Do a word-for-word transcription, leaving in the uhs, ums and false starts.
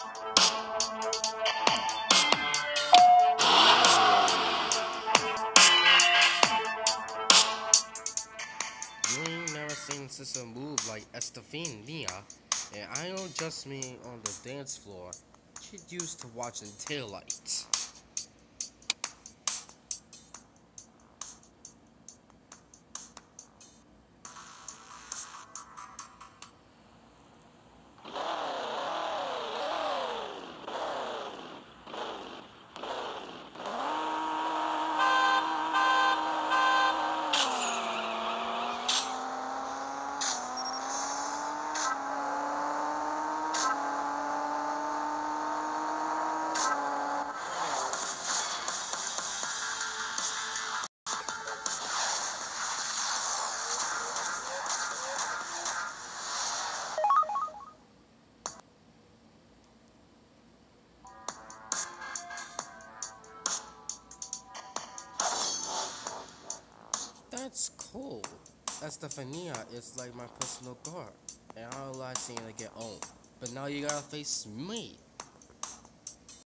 You ain't never seen sister move like Estefania, and I don't just mean on the dance floor. She's used to watching taillights. That's cool. Estefania is like my personal guard, and I don't like seeing her get owned. But now you gotta face me.